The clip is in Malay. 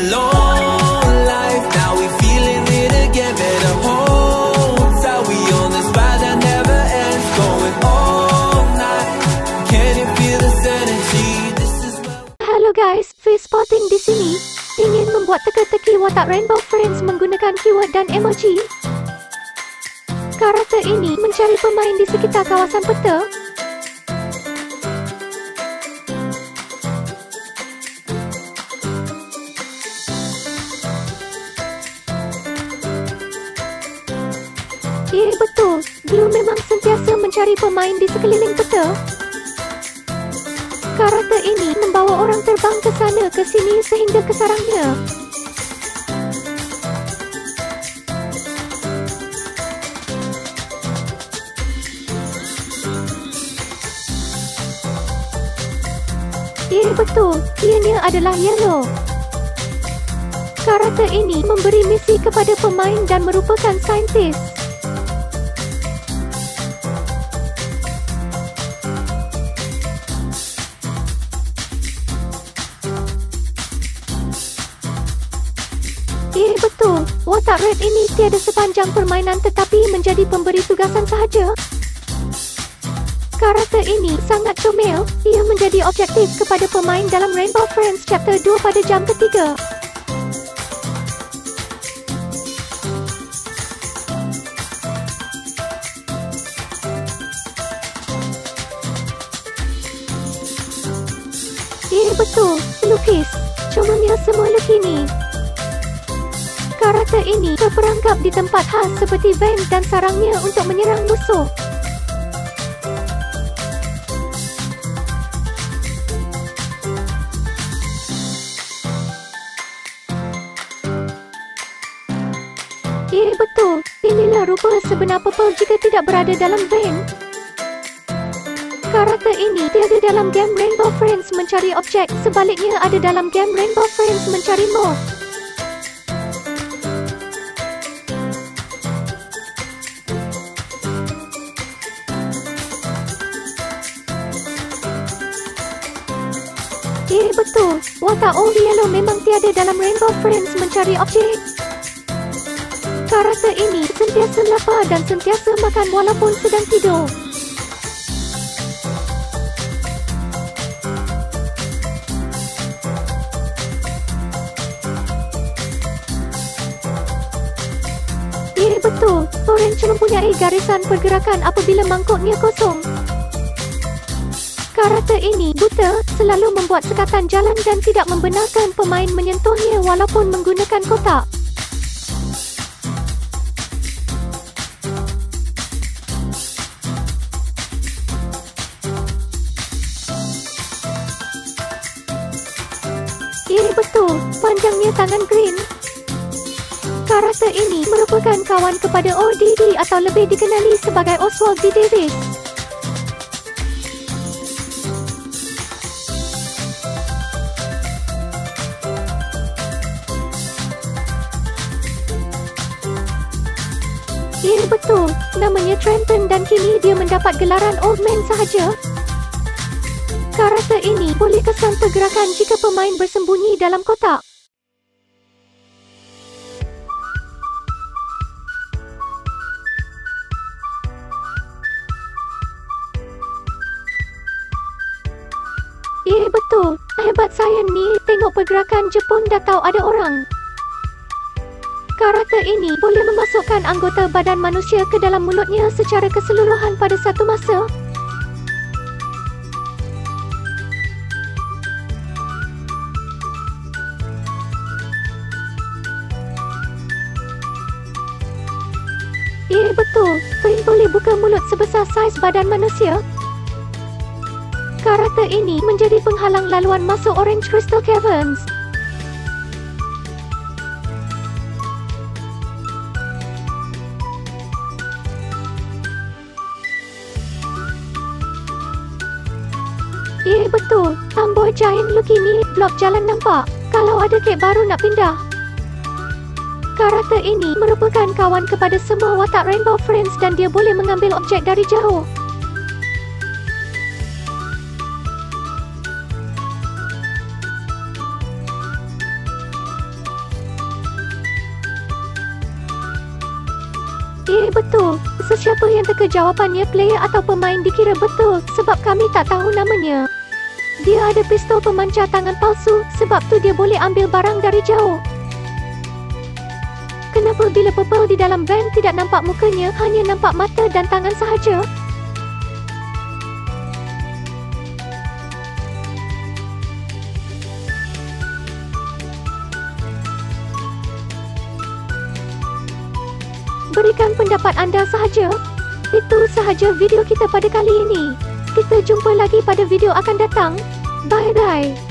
alone life. Now we feeling it again. Better hold tight. We on this ride that never ends. Going all night. Can you feel this energy? This is where... Halo guys, Face Spotting di sini. Ingin membuat teka-teki watak Rainbow Friends menggunakan keyword dan emoji. Karakter ini mencari pemain di sekitar kawasan peta. Ya, betul. Blue memang sentiasa mencari pemain di sekeliling peta. Karakter ini membawa orang terbang ke sana ke sini sehingga ke sarangnya. Ya, betul. Ianya adalah Yellow. Karakter ini memberi misi kepada pemain dan merupakan saintis. Ya, betul. Watak Red ini tiada sepanjang permainan tetapi menjadi pemberi tugasan sahaja. Karakter ini sangat comel. Ia menjadi objektif kepada pemain dalam Rainbow Friends Chapter 2 pada jam ketiga. Ya, betul. Lukis. Comel semua Lukini. Karakter ini terperangkap di tempat khas seperti vent dan sarangnya untuk menyerang musuh. Ya, betul. Inilah rupa sebenar Purple jika tidak berada dalam vent. Karakter ini tiada dalam game Rainbow Friends mencari objek, sebaliknya ada dalam game Rainbow Friends mencari mob. Ya, betul. Watak Old Yellow memang tiada dalam Rainbow Friends mencari objek. Karakter ini sentiasa lapar dan sentiasa makan walaupun sedang tidur. Ya, betul. Orange mempunyai garisan pergerakan apabila mangkuknya kosong. Karakter ini buta, selalu membuat sekatan jalan dan tidak membenarkan pemain menyentuhnya walaupun menggunakan kotak. Ya, betul. Panjangnya tangan green. Karakter ini merupakan kawan kepada ODD atau lebih dikenali sebagai Oswald D. Davis. Ya, betul. Namanya Trenton dan kini dia mendapat gelaran Old Man sahaja. Karakter ini boleh kesan pergerakan jika pemain bersembunyi dalam kotak. Ya, betul. Hebat saya ni, tengok pergerakan je pun dah tahu ada orang. Karakter ini boleh memasukkan anggota badan manusia ke dalam mulutnya secara keseluruhan pada satu masa. Ya, betul. Vane boleh buka mulut sebesar saiz badan manusia. Karakter ini menjadi penghalang laluan masuk Orange Crystal Caverns. Ya, betul. Amboy Giant Lukini blok jalan nampak. Kalau ada kek baru nak pindah. Karakter ini merupakan kawan kepada semua watak Rainbow Friends dan dia boleh mengambil objek dari jauh. Betul. Sesiapa yang teka jawapannya, player atau pemain dikira betul sebab kami tak tahu namanya. Dia ada pistol pemancar tangan palsu, sebab tu dia boleh ambil barang dari jauh. Kenapa bila Purple di dalam van tidak nampak mukanya, hanya nampak mata dan tangan sahaja? Berikan pendapat anda sahaja. Itu sahaja video kita pada kali ini. Kita jumpa lagi pada video akan datang. Bye-bye.